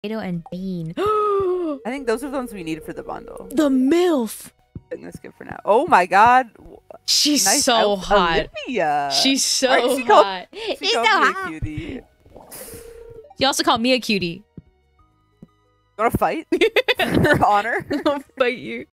Potato and bean. I think those are the ones we need for the bundle. The MILF. This good for now. Oh my god. She's Nice so hot. Olivia. She's so Right, hot. She's so hot. Cutie. She also called me a cutie. You wanna fight? For honor? I'll fight you.